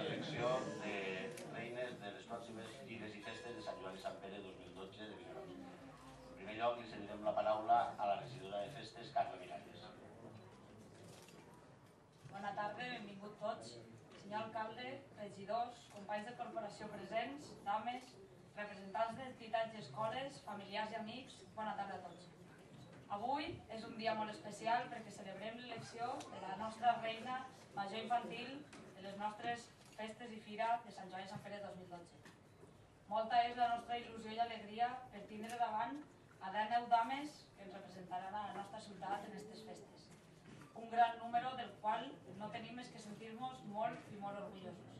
l'elecció de reines de les pròximes Lligues i Festes de Sant Joan i Sant Pere 2012 de Vinaròs. En primer lloc, li cedirem la paraula a la regidora de Festes, Carla Miralles. Bona tarda, benvinguts tots. Senyor alcalde, regidors, companys de corporació presents, dames, representants d'entitats i escoles, familiars i amics, bona tarda a tots. Avui és un dia molt especial perquè celebrem l'elecció de la nostra reina major infantil de les nostres festes i fira de Sant Joan i Sant Pere 2012. Molta és la nostra il·lusió i alegria per tindre davant a 10 dames que ens representaran a la nostra ciutat en aquestes festes. Un gran número del qual no tenim més que sentir-nos molt i molt orgullosos.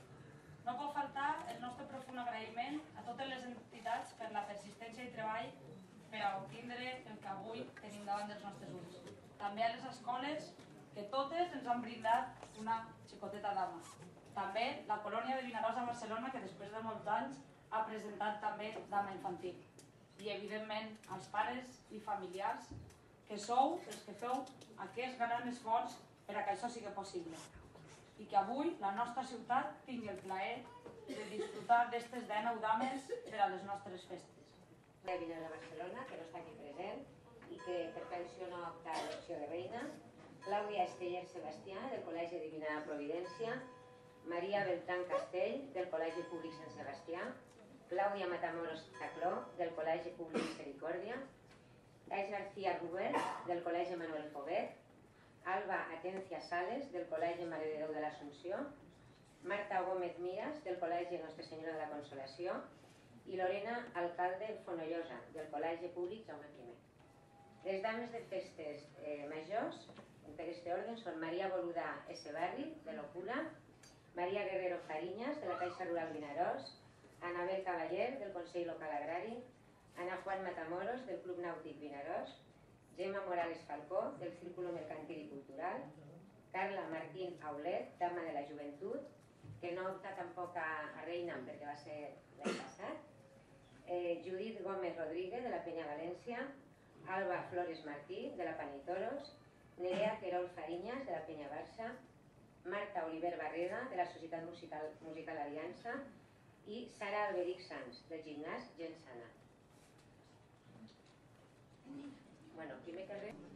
No pot faltar el nostre profund agraïment a totes les entitats per la persistència i treball per a obtindre el que avui tenim davant dels nostres ulls. També a les escoles, que totes ens han brindat una xicoteta dama. També la colònia de Vinaròs a Barcelona, que després de molts anys ha presentat també dama infantil. I evidentment als pares i familiars, que sou els que feu aquest gran esforç per a que això sigui possible. I que avui la nostra ciutat tingui el plaer de disfrutar d'aquestes 10 dames per a les nostres festes. De Vinaròs a Barcelona, que no està aquí present i que per pensió no opta a l'elecció de reina, Clàudia Esteller Sebastià, del Col·legi Divina Providència, Maria Beltrán Castell, del Col·legi Públic Sant Sebastià, Clàudia Matamoros Tacló, del Col·legi Públic Misericòrdia, Tais García Rubert, del Col·legi Manuel Foguet, Alba Atencia Sales, del Col·legi Mare de Déu de l'Assumpció, Marta Gómez Miras, del Col·legi Nostra Senyora de la Consolació, i Lorena Alcalde Fonollosa, del Col·legi Públic Jaume I. Les dames de festes majors, per aquest ordre, són Maria Boludà S. Barri, de l'Ocula, Maria Guerrero Fariñas, de la Caixa Rural Vinaròs, Anabel Cavaller, del Consell Local Agrari, Ana Juan Matamoros, del Club Nàutic Vinaròs, Gemma Morales Falcó, del Círculo Mercantil i Cultural, Carla Martín Aulet, dama de la Joventut, que no opta tampoc a reina perquè va ser l'any passat, Judit Gómez Rodríguez, de la Penya València, Alba Flores Martí, de la Panitoros, Nerea Querol Fariñas, de la Penya Barça, Marta Oliver Barreda, de la Societat Musical Aliança, i Sara Alberic Sans, del gimnàs Gent Sana. Bueno, primer que res...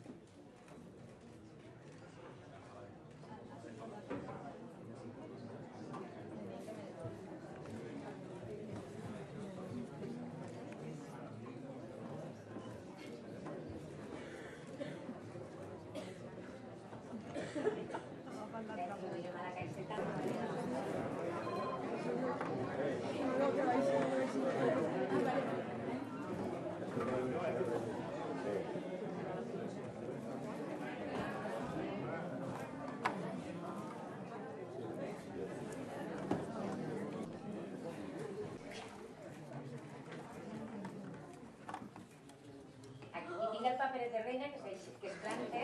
Aquí tinc el paperet de reina que es planta.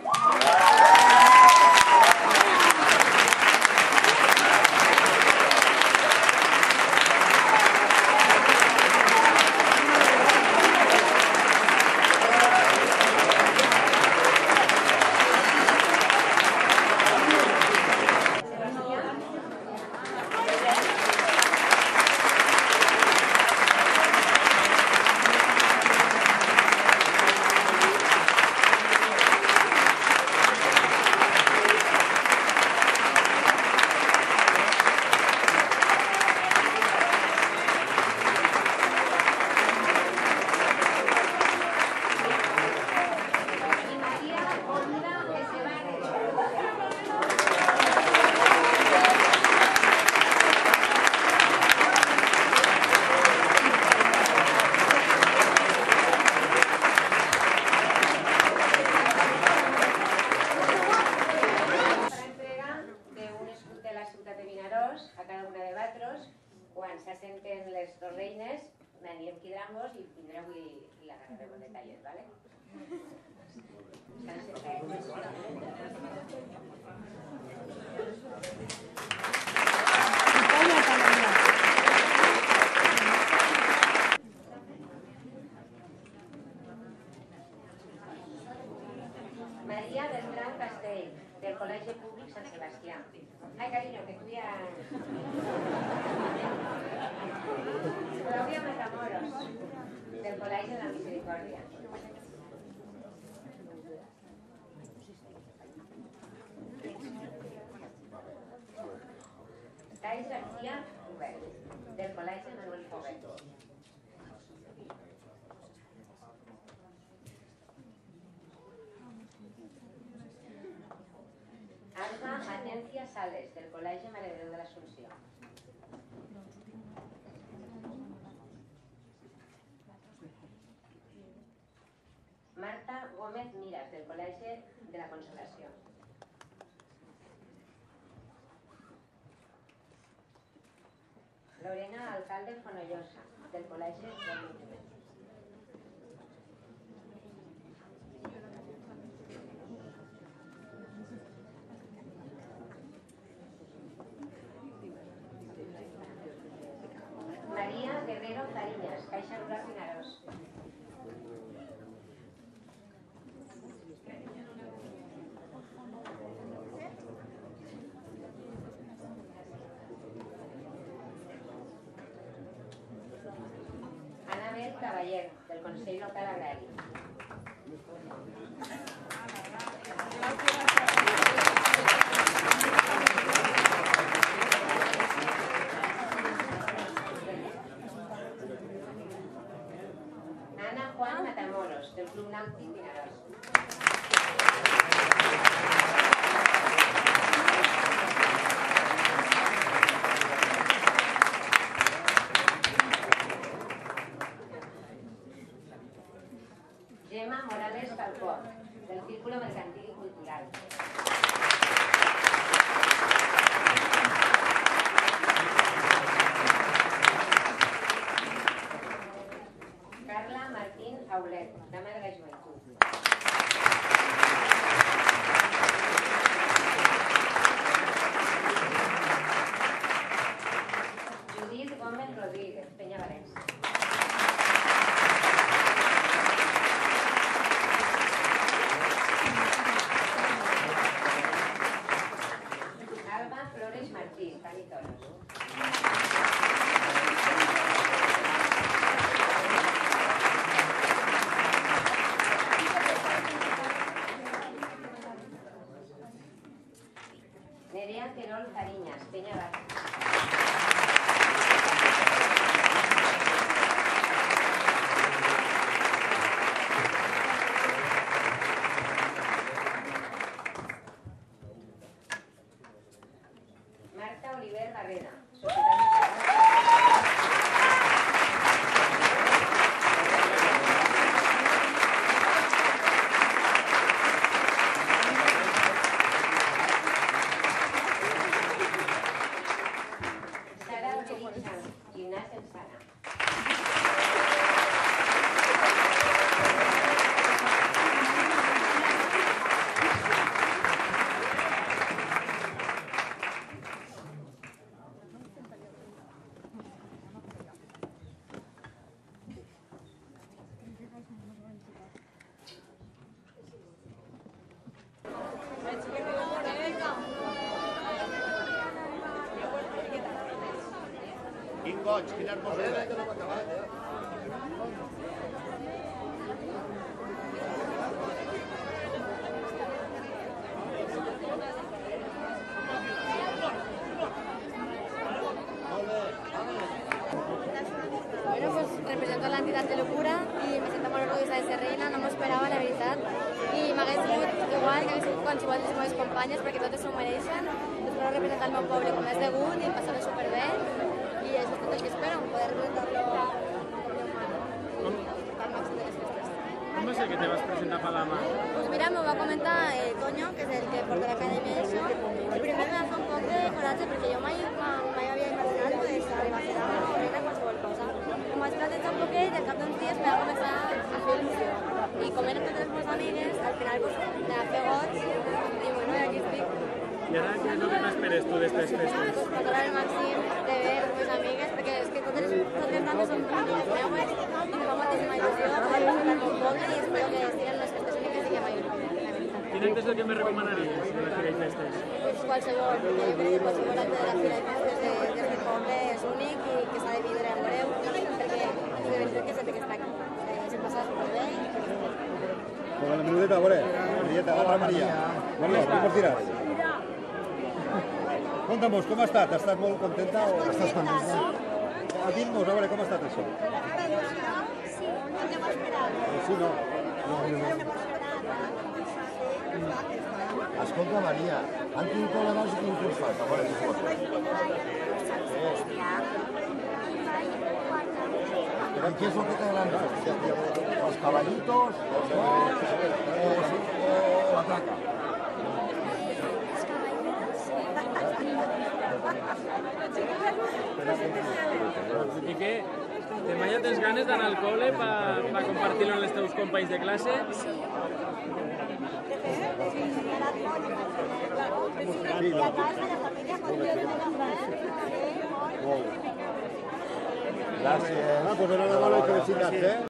Quan s'assenten les dos reines, anirem quedant-nos i tindreu i l'agarrarem en detalles, ¿vale? Maria Beltrán Castell, del Col·legi Públic Sant Sebastià. Ay, cariño, que tú ya... Claudia Matamoros, del Col·legi de la Misericòrdia. Thais García Hubert, del Col·legi Manuel Foguet. Alba Atencia Sales, del Col·legi Mare de Déu de l'Assumpció. Marta Gómez Miras, del Col·legi de la Consolació. Lorena Alcalde Fonollosa, del Col·legi del Moviment. Maria Guerrero Fariñas, Caixa Rural Vinaròs. Anabel Cavaller, del Consell Local Agrari. Ana Juan Matamoros, del Club Nàutic Vinaròs. Gemma Morales Falcó, del Círculo Mercantil y Cultural. Carla Martín Aulet, Dama de la Joventut. Judit Gómez Rodríguez, Peña València. Alba Flores Martí, Cali Toros. Nerea Querol Fariñas, Peña València. Marta Oliver Barrera, Societat Sara Bericha, Gimnàs en Sala. Quin goig, quina hermosura. Bueno, pues represento a la entidad de Locura y me siento molt orgullosa de ser reina, no m'ho esperava, la veritat. I m'hagués sigut igual que hagués sigut qualsevol de les meves companyes perquè totes s'ho mereixen. Espero representar el meu poble com és degut i passar-ho superbé. I això és tot el que espero, poder representar-lo al màxim de les festes. Com va ser que te vas presentar per la mà? Pues mira, m'ho va comentar Toño, que és el que porta l'acadèmia i això, i primer em va fer un poc de coratge perquè jo mai havia imaginat arribar a ser dama o reina qualsevol cosa. Em vaig plantejar un poquet i al cap d'uns dies me va començar a fer il·lusió. I com eren totes les meves amigues, al final pues, me va fer goig i bueno, i aquí estic. I ara què és el que t'esperes tu d'aquestes festes? Controlar el màxim de ver les meves amigues, perquè és que totes les dames són les meues i em fa moltíssima il·lusió poder visitar el meu poble i espero que estiguin les festes úniques i que mai oblidem, la veritat. Quin acte és el que me recomanaries de les que hi festes? Pues qualsevol, perquè jo crec que qualsevol acte de la Fira de Festes d'aquest poble és únic i que s'ha de vindre en breu, perquè és de veritat que sempre que està aquí. Se passa superbé i perfecte. Pues la menudeta, a veure, Marieta, hola Maria. Maria, tu pots tirar. Conta'm-nos, com ha estat? Has estat molt contenta o estàs contenta? Digue'm-nos, a veure, com ha estat això? Sí, no t'ho esperava. Sí, no. Escolta, Maria, han tingut problemes i quin curs fas? A veure, què fos? Però què és el que t'agrada? Els caballitos, els gols o la traca? I què? Demà ja tens ganes d'anar al col·le per compartir-lo amb els teus companys de classe? Sí. Gràcies. Pues enhorabona i felicitats,